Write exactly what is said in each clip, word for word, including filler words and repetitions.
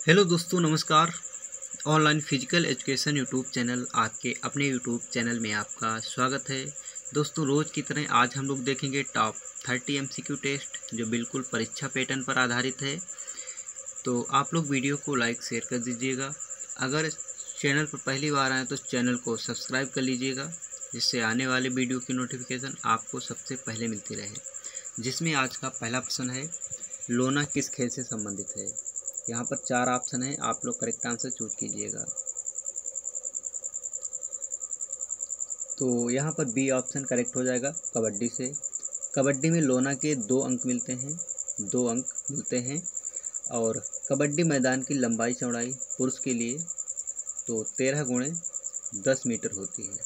Hello दोस्तों, नमस्कार। Online physical education YouTube channel आपके अपने यूट्यूब चैनल में आपका स्वागत है। दोस्तों, रोज़ की तरह आज हम लोग देखेंगे टॉप थर्टी एमसीक्यू टेस्ट जो बिल्कुल परीक्षा पैटर्न पर आधारित है। तो आप लोग वीडियो को लाइक शेयर कर दीजिएगा। अगर चैनल पर पहली बार आए तो चैनल को सब्सक्राइब कर लीजिएगा, जिससे आने वाले वीडियो की नोटिफिकेशन आपको सबसे पहले मिलती रहे। जिसमें आज का पहला प्रश्न है, लोना किस खेल से संबंधित है। यहाँ पर चार ऑप्शन है, आप लोग करेक्ट आंसर चूज कीजिएगा। तो यहाँ पर बी ऑप्शन करेक्ट हो जाएगा, कबड्डी से। कबड्डी में लोना के दो अंक मिलते हैं दो अंक मिलते हैं और कबड्डी मैदान की लंबाई चौड़ाई पुरुष के लिए तो तेरह गुणे दस मीटर होती है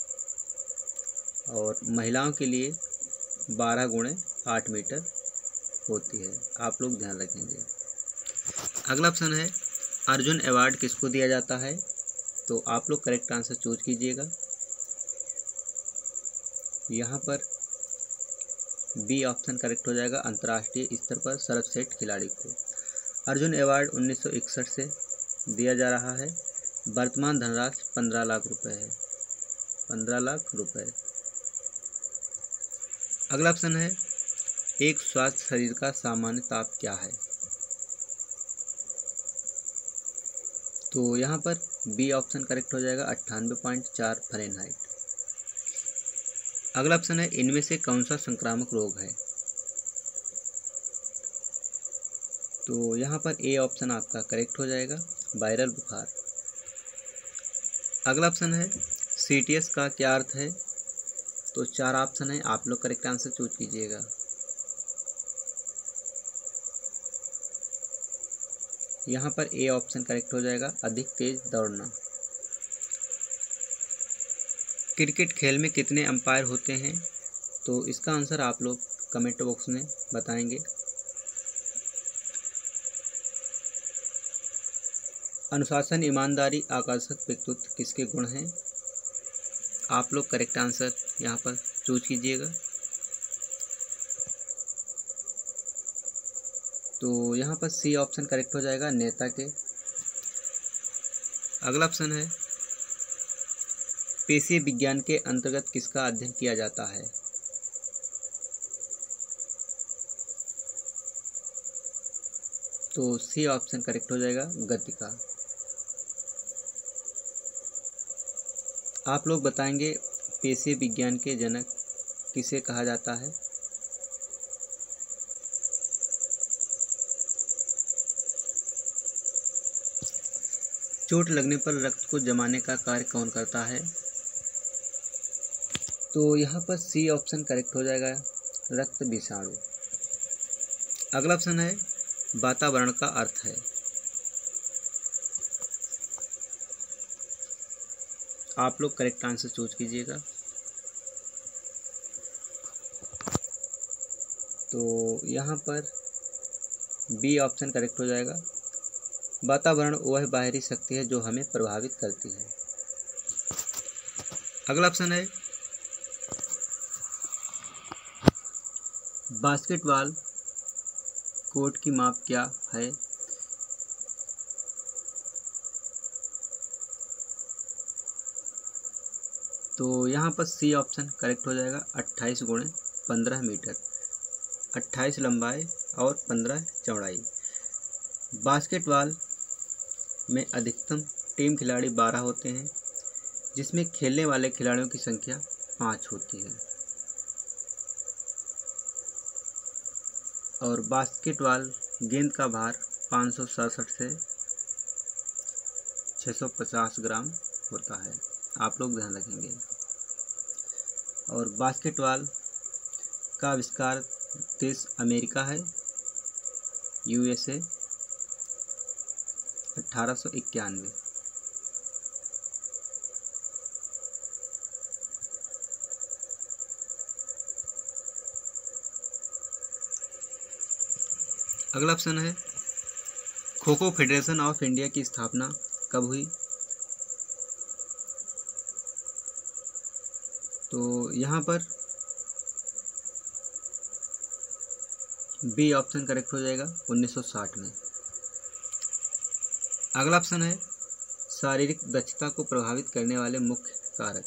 और महिलाओं के लिए बारह गुणे आठ मीटर होती है। आप लोग ध्यान रखेंगे। अगला ऑप्शन है, अर्जुन अवार्ड किसको दिया जाता है। तो आप लोग करेक्ट आंसर चूज कीजिएगा। यहाँ पर बी ऑप्शन करेक्ट हो जाएगा, अंतर्राष्ट्रीय स्तर पर सर्वश्रेष्ठ खिलाड़ी को। अर्जुन अवार्ड उन्नीस सौ इकसठ से दिया जा रहा है। वर्तमान धनराशि पंद्रह लाख रुपए है पंद्रह लाख रुपए। अगला ऑप्शन है, एक स्वस्थ शरीर का सामान्य ताप क्या है। तो यहाँ पर बी ऑप्शन करेक्ट हो जाएगा, अट्ठानवे पॉइंट चार फ़ारेनहाइट। अगला ऑप्शन है, इनमें से कौन सा संक्रामक रोग है। तो यहाँ पर ए ऑप्शन आपका करेक्ट हो जाएगा, वायरल बुखार। अगला ऑप्शन है, सीटीएस का क्या अर्थ है। तो चार ऑप्शन है, आप लोग करेक्ट आंसर चूज कीजिएगा। यहाँ पर ए ऑप्शन करेक्ट हो जाएगा, अधिक तेज दौड़ना। क्रिकेट खेल में कितने अंपायर होते हैं। तो इसका आंसर आप लोग कमेंट बॉक्स में बताएंगे। अनुशासन, ईमानदारी, आकर्षक व्यक्तित्व किसके गुण हैं। आप लोग करेक्ट आंसर यहाँ पर चूज कीजिएगा। तो यहाँ पर सी ऑप्शन करेक्ट हो जाएगा, नेता के। अगला ऑप्शन है, पेशीय विज्ञान के अंतर्गत किसका अध्ययन किया जाता है। तो सी ऑप्शन करेक्ट हो जाएगा, गति का। आप लोग बताएंगे, पेशीय विज्ञान के जनक किसे कहा जाता है। चोट लगने पर रक्त को जमाने का कार्य कौन करता है। तो यहाँ पर सी ऑप्शन करेक्ट हो जाएगा, रक्त विषाणु। अगला ऑप्शन है, वातावरण का अर्थ है। आप लोग करेक्ट आंसर चूज कीजिएगा। तो यहाँ पर बी ऑप्शन करेक्ट हो जाएगा, वातावरण वह बाहरी शक्ति है जो हमें प्रभावित करती है। अगला ऑप्शन है, बास्केटबॉल कोर्ट की माप क्या है। तो यहाँ पर सी ऑप्शन करेक्ट हो जाएगा, अट्ठाईस गुणे पंद्रह मीटर। अट्ठाईस लंबाई और पंद्रह चौड़ाई। बास्केटबॉल में अधिकतम टीम खिलाड़ी बारह होते हैं, जिसमें खेलने वाले खिलाड़ियों की संख्या पाँच होती है। और बास्केटबॉल गेंद का भार पाँच सौ सड़सठ से छः सौ पचास ग्राम होता है। आप लोग ध्यान रखेंगे। और बास्केटबॉल का आविष्कार देश अमेरिका है, यूएसए, अठारह सौ इक्यानवे। अगला ऑप्शन है, kho kho federation of India की स्थापना कब हुई। तो यहाँ पर बी ऑप्शन करेक्ट हो जाएगा, उन्नीस सौ साठ में। अगला ऑप्शन है शारीरिक दक्षता को प्रभावित करने वाले मुख्य कारक।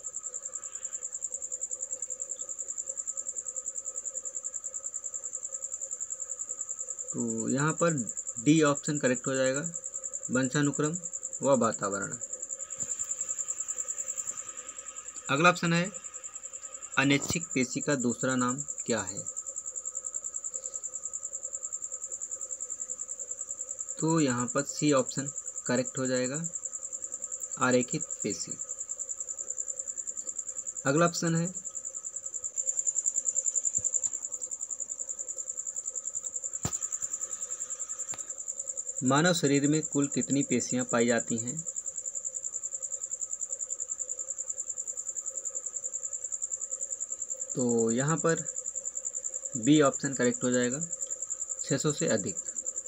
तो यहाँ पर डी ऑप्शन करेक्ट हो जाएगा, वंशानुक्रम व वातावरण। अगला ऑप्शन है अनैच्छिक पेशी का दूसरा नाम क्या है। तो यहाँ पर सी ऑप्शन करेक्ट हो जाएगा, आरेखित पेशी। अगला ऑप्शन है मानव शरीर में कुल कितनी पेशियां पाई जाती हैं। तो यहाँ पर बी ऑप्शन करेक्ट हो जाएगा, छह सौ से अधिक।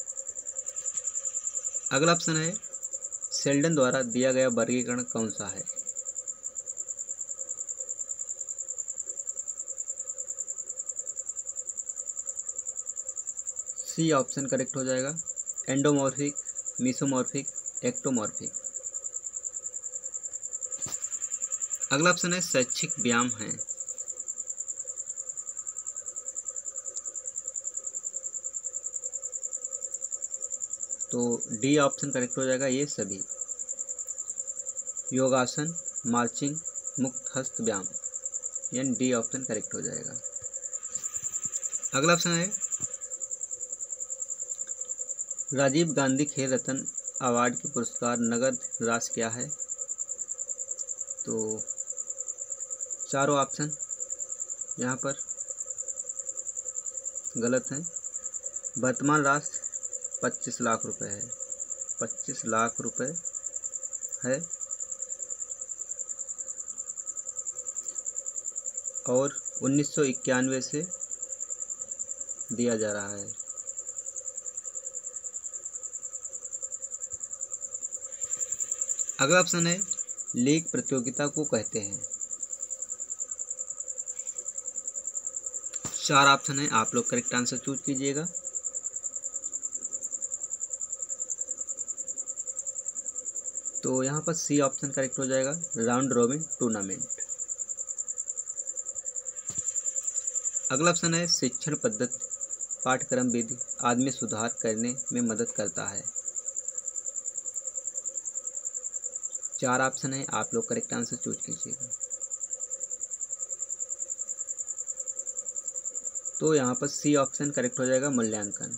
अगला ऑप्शन है शेल्डन द्वारा दिया गया वर्गीकरण कौन सा है। सी ऑप्शन करेक्ट हो जाएगा, एंडोमॉर्फिक, मीसोमॉर्फिक, एक्टोमॉर्फिक। अगला ऑप्शन है शैक्षिक व्यायाम है। तो डी ऑप्शन करेक्ट हो जाएगा, ये सभी। योगासन, मार्चिंग, मुक्त हस्त व्यायाम, यानी डी ऑप्शन करेक्ट हो जाएगा। अगला ऑप्शन है राजीव गांधी खेल रत्न अवार्ड के पुरस्कार नगद राशि क्या है। तो चारों ऑप्शन यहाँ पर गलत हैं। वर्तमान राशि पच्चीस लाख रुपए है, पच्चीस लाख रुपए है और उन्नीस सौ इक्यानवे से दिया जा रहा है। अगला ऑप्शन है लीग प्रतियोगिता को कहते हैं। चार ऑप्शन है, आप लोग करेक्ट आंसर चूज कीजिएगा। तो यहाँ पर सी ऑप्शन करेक्ट हो जाएगा, राउंड रॉबिन टूर्नामेंट। अगला ऑप्शन है शिक्षण पद्धति, पाठ्यक्रम विधि आदि में सुधार करने में मदद करता है। चार ऑप्शन है, आप लोग करेक्ट आंसर चूज कीजिएगा। तो यहाँ पर सी ऑप्शन करेक्ट हो जाएगा, मूल्यांकन।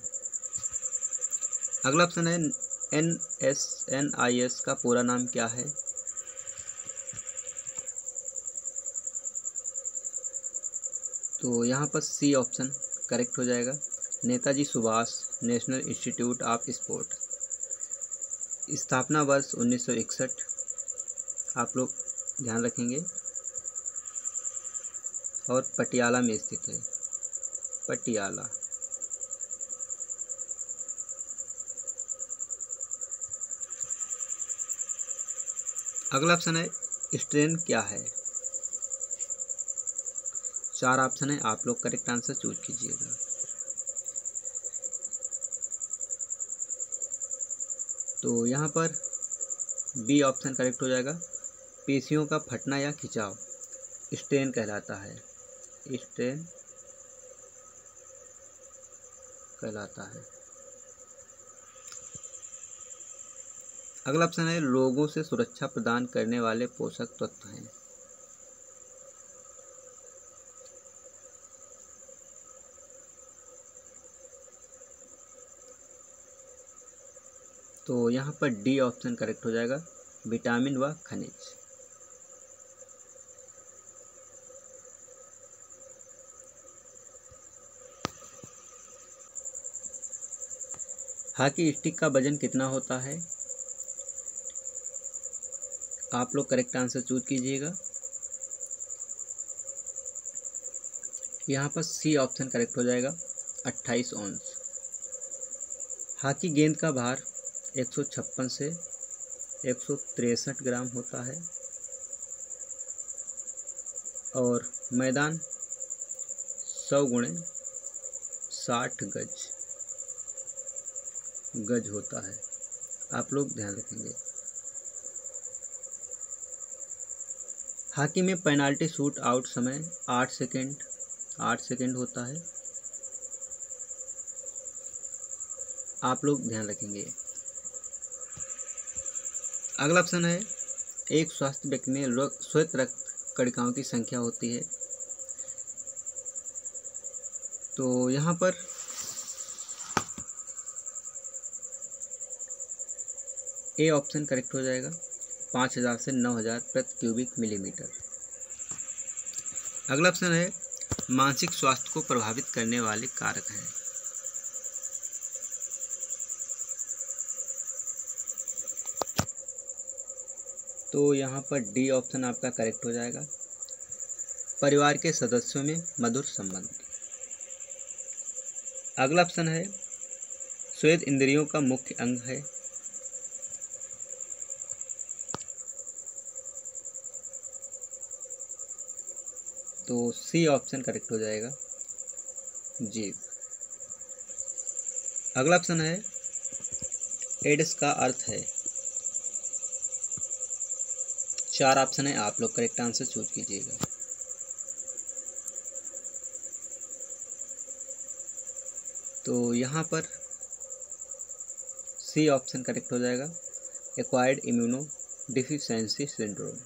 अगला ऑप्शन है N S N I S का पूरा नाम क्या है। तो यहाँ पर सी ऑप्शन करेक्ट हो जाएगा, Netaji Subhash national institute of sport. स्थापना वर्ष उन्नीस सौ इकसठ, आप लोग ध्यान रखेंगे, और पटियाला में स्थित है, पटियाला। अगला ऑप्शन है स्ट्रेन क्या है। चार ऑप्शन है, आप लोग करेक्ट आंसर चूज कीजिएगा। तो यहाँ पर बी ऑप्शन करेक्ट हो जाएगा, पेशियों का फटना या खिंचाव स्ट्रेन कहलाता है, स्ट्रेन कहलाता है। अगला ऑप्शन है रोगों से सुरक्षा प्रदान करने वाले पोषक तत्व हैं। तो यहाँ पर डी ऑप्शन करेक्ट हो जाएगा, विटामिन व खनिज। हॉकी स्टिक का वजन कितना होता है। आप लोग करेक्ट आंसर चूज कीजिएगा। यहाँ पर सी ऑप्शन करेक्ट हो जाएगा, अट्ठाईस औंस। हॉकी गेंद का भार एक सौ छप्पन से एक सौ तिरसठ ग्राम होता है और मैदान सौ गुणे साठ गज गज होता है। आप लोग ध्यान रखेंगे। हॉकी में पेनाल्टी शूट आउट समय आठ सेकेंड आठ सेकेंड होता है, आप लोग ध्यान रखेंगे। अगला ऑप्शन है एक स्वस्थ व्यक्ति में श्वेत रक्त कणिकाओं की संख्या होती है। तो यहाँ पर ए ऑप्शन करेक्ट हो जाएगा, पाँच हजार से नौ हजार प्रति क्यूबिक मिलीमीटर। अगला ऑप्शन है मानसिक स्वास्थ्य को प्रभावित करने वाले कारक हैं। तो यहाँ पर डी ऑप्शन आपका करेक्ट हो जाएगा, परिवार के सदस्यों में मधुर संबंध। अगला ऑप्शन है श्वेत इंद्रियों का मुख्य अंग है। तो सी ऑप्शन करेक्ट हो जाएगा, जीव। अगला ऑप्शन है एड्स का अर्थ है। चार ऑप्शन है, आप लोग करेक्ट आंसर चूज कीजिएगा। तो यहाँ पर सी ऑप्शन करेक्ट हो जाएगा, एक्वायर्ड इम्यूनो डिफिशियंसी सिंड्रोम।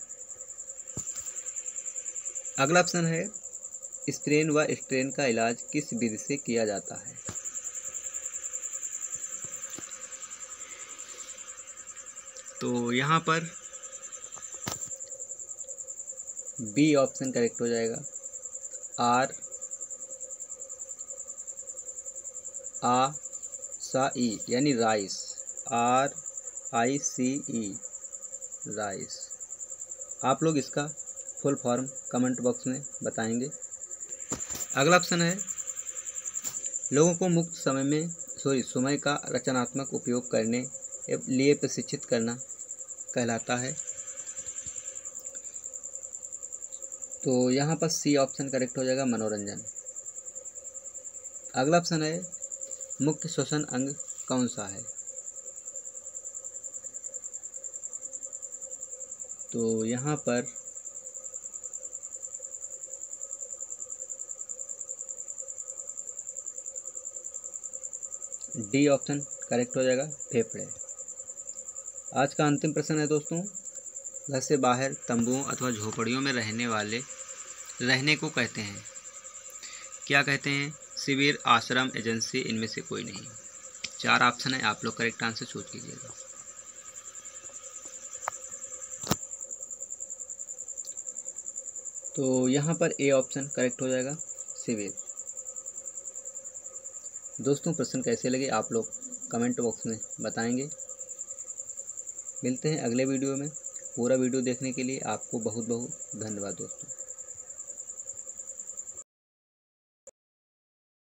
अगला ऑप्शन है स्ट्रेन व स्ट्रेन का इलाज किस विधि से किया जाता है। तो यहाँ पर बी ऑप्शन करेक्ट हो जाएगा, आर आ सा ई यानी rice, R I C E rice. आप लोग इसका फुल फॉर्म कमेंट बॉक्स में बताएंगे। अगला ऑप्शन है लोगों को मुक्त समय में सॉरी समय का रचनात्मक उपयोग करने लिए प्रशिक्षित करना कहलाता है। तो यहाँ पर सी ऑप्शन करेक्ट हो जाएगा, मनोरंजन। अगला ऑप्शन है मुख्य श्वसन अंग कौन सा है। तो यहाँ पर डी ऑप्शन करेक्ट हो जाएगा, फेफड़े। आज का अंतिम प्रश्न है दोस्तों, घर से बाहर तंबुओं अथवा झोपड़ियों में रहने वाले रहने को कहते हैं, क्या कहते हैं। शिविर, आश्रम, एजेंसी, इनमें से कोई नहीं। चार ऑप्शन है, आप लोग करेक्ट आंसर चूज कीजिएगा। तो यहाँ पर ए ऑप्शन करेक्ट हो जाएगा, शिविर। दोस्तों प्रश्न कैसे लगे आप लोग कमेंट बॉक्स में बताएंगे। मिलते हैं अगले वीडियो में। पूरा वीडियो देखने के लिए आपको बहुत बहुत धन्यवाद दोस्तों।